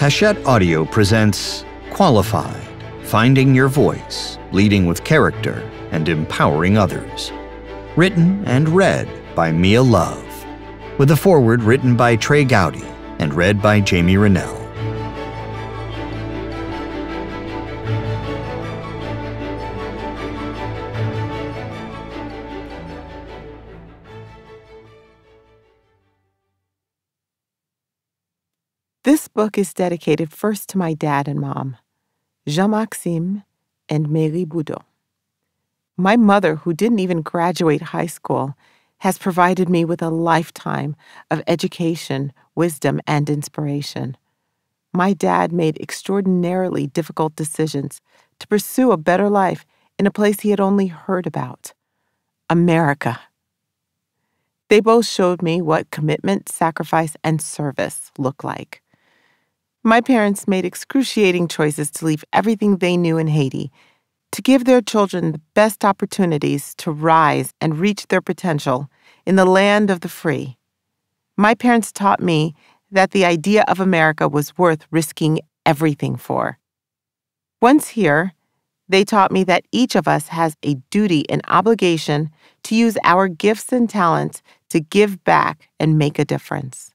Hachette Audio presents Qualified, Finding Your Voice, Leading with Character, and Empowering Others. Written and read by Mia Love, with a foreword written by Trey Gowdy and read by Jamie Renell. This book is dedicated first to my dad and mom, Jean-Maxime and Mary Boudot. My mother, who didn't even graduate high school, has provided me with a lifetime of education, wisdom, and inspiration. My dad made extraordinarily difficult decisions to pursue a better life in a place he had only heard about, America. They both showed me what commitment, sacrifice, and service look like. My parents made excruciating choices to leave everything they knew in Haiti, to give their children the best opportunities to rise and reach their potential in the land of the free. My parents taught me that the idea of America was worth risking everything for. Once here, they taught me that each of us has a duty and obligation to use our gifts and talents to give back and make a difference.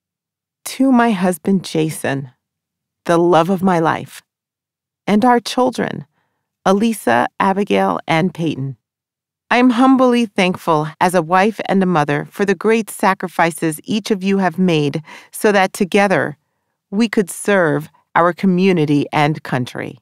To my husband, Jason, the love of my life, and our children, Elisa, Abigail, and Peyton. I am humbly thankful as a wife and a mother for the great sacrifices each of you have made so that together we could serve our community and country.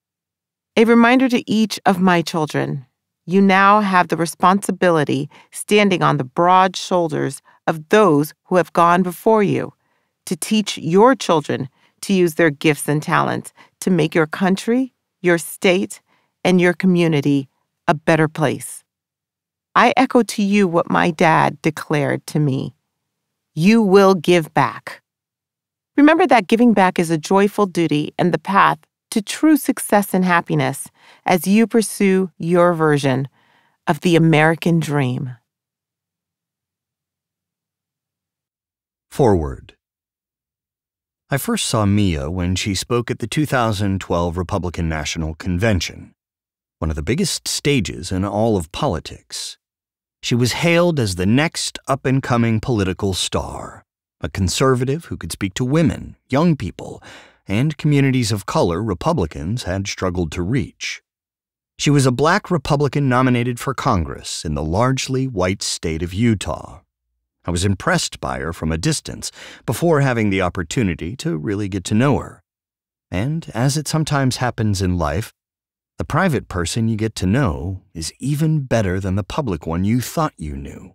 A reminder to each of my children, you now have the responsibility standing on the broad shoulders of those who have gone before you to teach your children to use their gifts and talents to make your country, your state, and your community a better place. I echo to you what my dad declared to me. You will give back. Remember that giving back is a joyful duty and the path to true success and happiness as you pursue your version of the American dream. Foreword. I first saw Mia when she spoke at the 2012 Republican National Convention, one of the biggest stages in all of politics. She was hailed as the next up-and-coming political star, a conservative who could speak to women, young people, and communities of color Republicans had struggled to reach. She was a Black Republican nominated for Congress in the largely white state of Utah. I was impressed by her from a distance before having the opportunity to really get to know her. And as it sometimes happens in life, the private person you get to know is even better than the public one you thought you knew.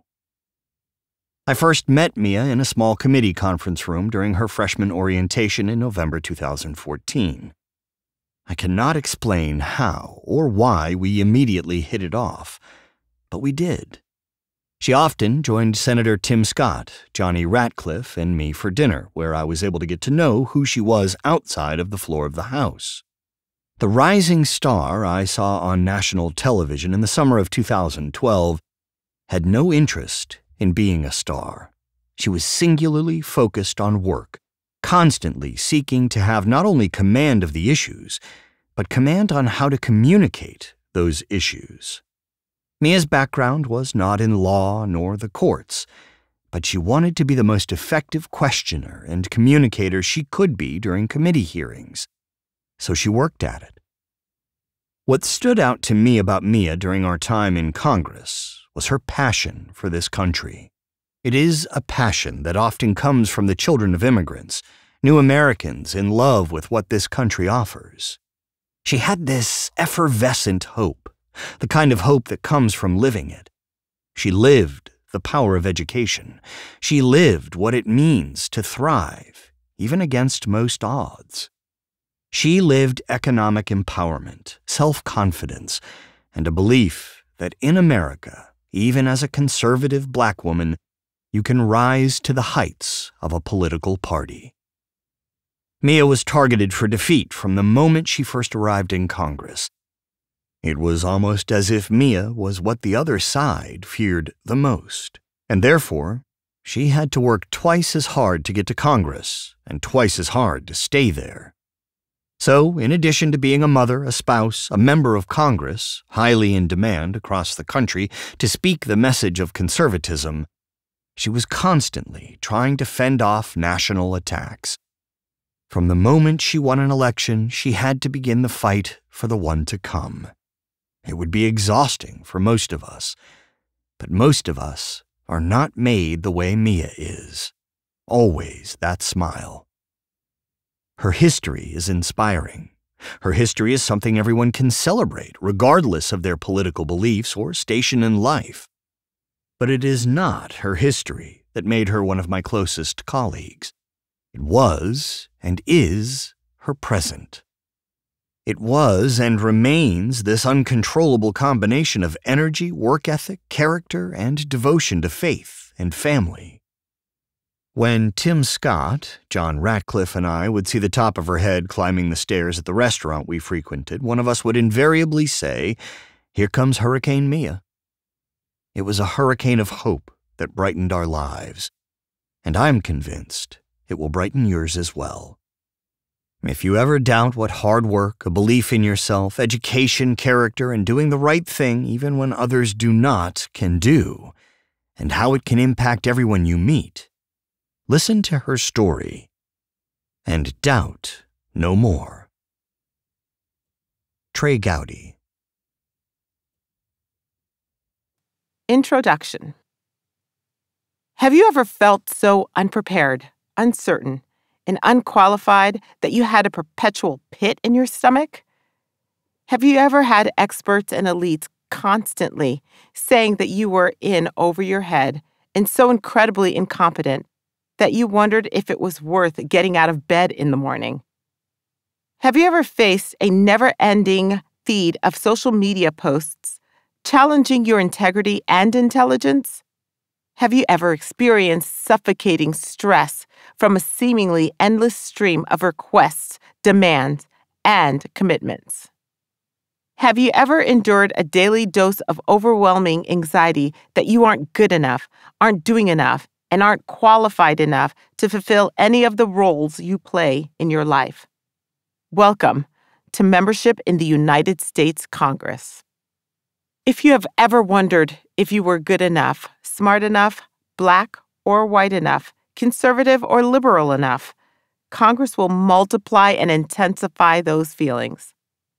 I first met Mia in a small committee conference room during her freshman orientation in November 2014. I cannot explain how or why we immediately hit it off, but we did. She often joined Senator Tim Scott, Johnny Ratcliffe, and me for dinner, where I was able to get to know who she was outside of the floor of the House. The rising star I saw on national television in the summer of 2012 had no interest in being a star. She was singularly focused on work, constantly seeking to have not only command of the issues, but command on how to communicate those issues. Mia's background was not in law nor the courts, but she wanted to be the most effective questioner and communicator she could be during committee hearings, so she worked at it. What stood out to me about Mia during our time in Congress was her passion for this country. It is a passion that often comes from the children of immigrants, new Americans in love with what this country offers. She had this effervescent hope, the kind of hope that comes from living it. She lived the power of education. She lived what it means to thrive, even against most odds. She lived economic empowerment, self-confidence, and a belief that in America, even as a conservative Black woman, you can rise to the heights of a political party. Mia was targeted for defeat from the moment she first arrived in Congress. It was almost as if Mia was what the other side feared the most, and therefore, she had to work twice as hard to get to Congress and twice as hard to stay there. So, in addition to being a mother, a spouse, a member of Congress, highly in demand across the country to speak the message of conservatism, she was constantly trying to fend off national attacks. From the moment she won an election, she had to begin the fight for the one to come. It would be exhausting for most of us, but most of us are not made the way Mia is. Always that smile. Her history is inspiring. Her history is something everyone can celebrate, regardless of their political beliefs or station in life. But it is not her history that made her one of my closest colleagues. It was and is her present. It was and remains this uncontrollable combination of energy, work ethic, character, and devotion to faith and family. When Tim Scott, John Ratcliffe, and I would see the top of her head climbing the stairs at the restaurant we frequented, one of us would invariably say, "Here comes Hurricane Mia." It was a hurricane of hope that brightened our lives, and I'm convinced it will brighten yours as well. If you ever doubt what hard work, a belief in yourself, education, character, and doing the right thing even when others do not can do, and how it can impact everyone you meet, listen to her story and doubt no more. Trey Gowdy. Introduction. Have you ever felt so unprepared, uncertain, and unqualified that you had a perpetual pit in your stomach? Have you ever had experts and elites constantly saying that you were in over your head and so incredibly incompetent that you wondered if it was worth getting out of bed in the morning? Have you ever faced a never-ending feed of social media posts challenging your integrity and intelligence? Have you ever experienced suffocating stress from a seemingly endless stream of requests, demands, and commitments? Have you ever endured a daily dose of overwhelming anxiety that you aren't good enough, aren't doing enough, and aren't qualified enough to fulfill any of the roles you play in your life? Welcome to membership in the United States Congress. If you have ever wondered if you were good enough, smart enough, black or white enough, conservative or liberal enough, Congress will multiply and intensify those feelings.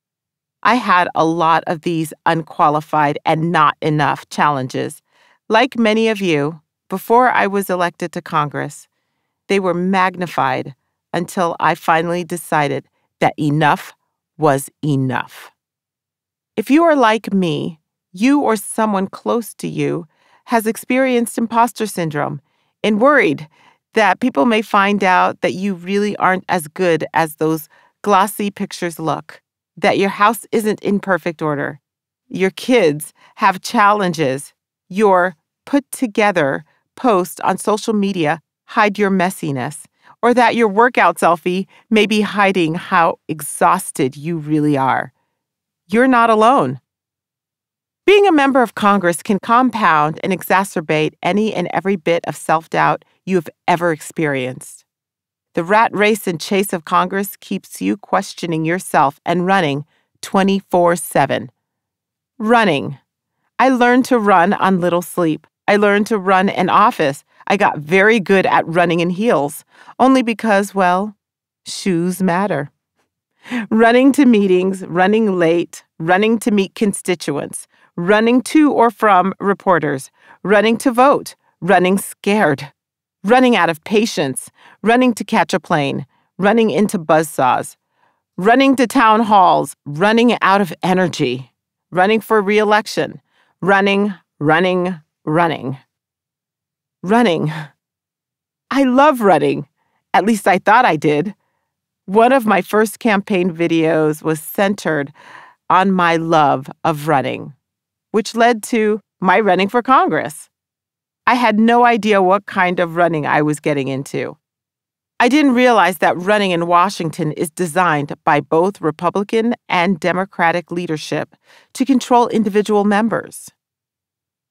I had a lot of these unqualified and not enough challenges. Like many of you, before I was elected to Congress, they were magnified until I finally decided that enough was enough. If you are like me, you or someone close to you has experienced imposter syndrome and worried that people may find out that you really aren't as good as those glossy pictures look, that your house isn't in perfect order, your kids have challenges, your put-together post on social media hide your messiness, or that your workout selfie may be hiding how exhausted you really are. You're not alone. Being a member of Congress can compound and exacerbate any and every bit of self-doubt you have ever experienced. The rat race and chase of Congress keeps you questioning yourself and running 24/7. Running. I learned to run on little sleep. I learned to run in office. I got very good at running in heels, only because, well, shoes matter. Running to meetings, running late, running to meet constituents, running to or from reporters, running to vote, running scared, running out of patience, running to catch a plane, running into buzzsaws, running to town halls, running out of energy, running for re-election, running. Running. I love running. At least I thought I did. One of my first campaign videos was centered on my love of running, which led to my running for Congress. I had no idea what kind of running I was getting into. I didn't realize that running in Washington is designed by both Republican and Democratic leadership to control individual members.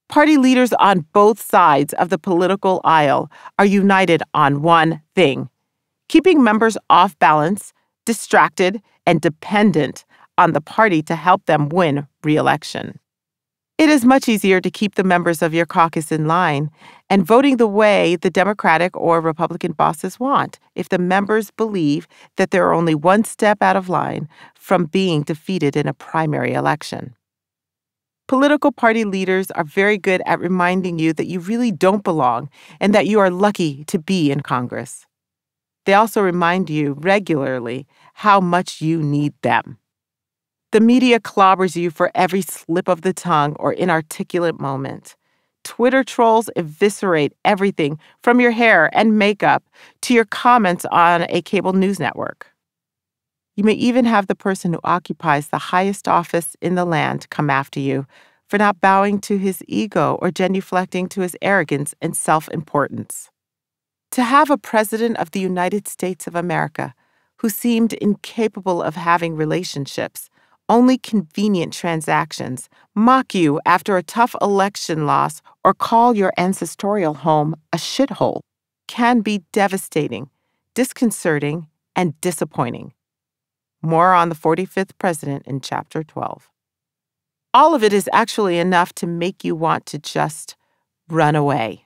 Party leaders on both sides of the political aisle are united on one thing: keeping members off balance, distracted, and dependent on the party to help them win re-election. It is much easier to keep the members of your caucus in line and voting the way the Democratic or Republican bosses want if the members believe that they're only one step out of line from being defeated in a primary election. Political party leaders are very good at reminding you that you really don't belong and that you are lucky to be in Congress. They also remind you regularly how much you need them. The media clobbers you for every slip of the tongue or inarticulate moment. Twitter trolls eviscerate everything from your hair and makeup to your comments on a cable news network. You may even have the person who occupies the highest office in the land come after you for not bowing to his ego or genuflecting to his arrogance and self-importance. To have a president of the United States of America who seemed incapable of having relationships, only convenient transactions, mock you after a tough election loss, or call your ancestral home a shithole can be devastating, disconcerting, and disappointing. More on the 45th president in Chapter 12. All of it is actually enough to make you want to just run away.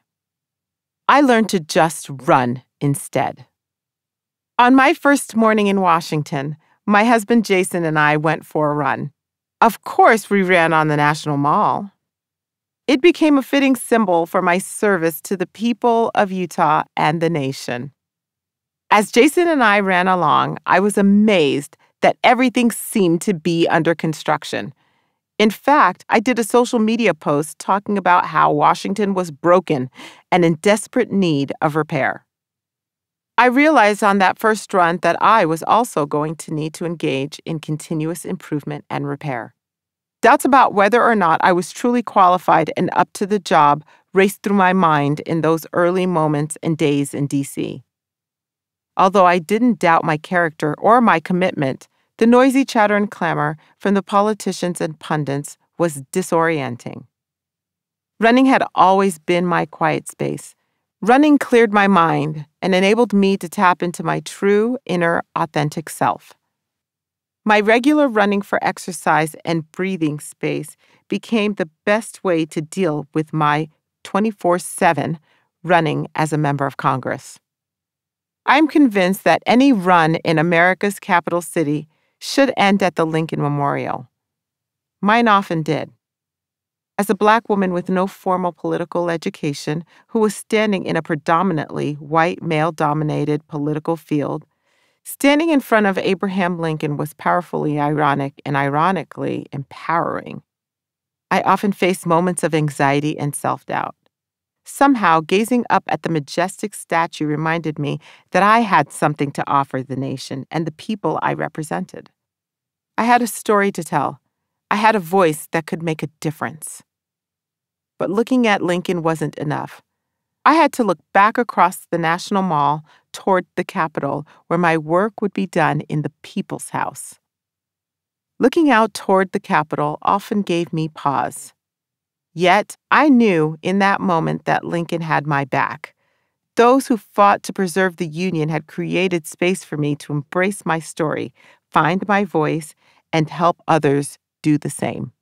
I learned to just run instead. On my first morning in Washington, my husband Jason and I went for a run. Of course, we ran on the National Mall. It became a fitting symbol for my service to the people of Utah and the nation. As Jason and I ran along, I was amazed that everything seemed to be under construction. In fact, I did a social media post talking about how Washington was broken and in desperate need of repair. I realized on that first run that I was also going to need to engage in continuous improvement and repair. Doubts about whether or not I was truly qualified and up to the job raced through my mind in those early moments and days in D.C. Although I didn't doubt my character or my commitment, the noisy chatter and clamor from the politicians and pundits was disorienting. Running had always been my quiet space. Running cleared my mind and enabled me to tap into my true, inner, authentic self. My regular running for exercise and breathing space became the best way to deal with my 24/7 running as a member of Congress. I'm convinced that any run in America's capital city should end at the Lincoln Memorial. Mine often did. As a Black woman with no formal political education who was standing in a predominantly white, male-dominated political field, standing in front of Abraham Lincoln was powerfully ironic and ironically empowering. I often faced moments of anxiety and self-doubt. Somehow, gazing up at the majestic statue reminded me that I had something to offer the nation and the people I represented. I had a story to tell. I had a voice that could make a difference. But looking at Lincoln wasn't enough. I had to look back across the National Mall toward the Capitol, where my work would be done in the People's House. Looking out toward the Capitol often gave me pause. Yet, I knew in that moment that Lincoln had my back. Those who fought to preserve the Union had created space for me to embrace my story, find my voice, and help others do the same.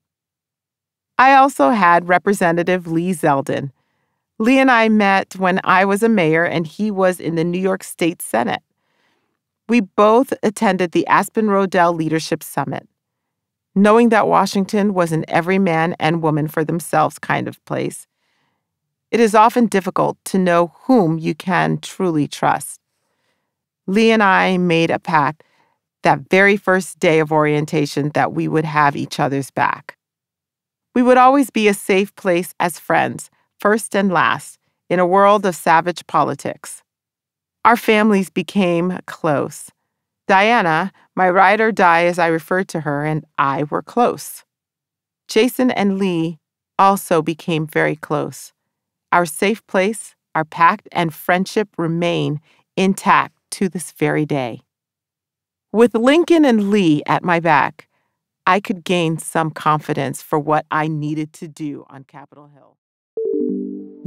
I also had Representative Lee Zeldin. Lee and I met when I was a mayor and he was in the New York State Senate. We both attended the Aspen Rodell Leadership Summit. Knowing that Washington was an every man and woman for themselves kind of place, it is often difficult to know whom you can truly trust. Lee and I made a pact that very first day of orientation that we would have each other's back. We would always be a safe place as friends, first and last, in a world of savage politics. Our families became close. Diana, my ride or die as I referred to her, and I were close. Jason and Lee also became very close. Our safe place, our pact, and friendship remain intact to this very day. With Lincoln and Lee at my back, I could gain some confidence for what I needed to do on Capitol Hill.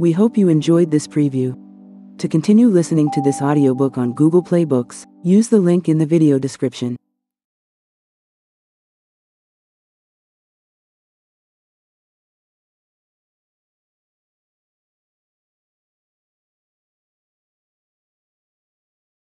We hope you enjoyed this preview. To continue listening to this audiobook on Google Play Books, use the link in the video description.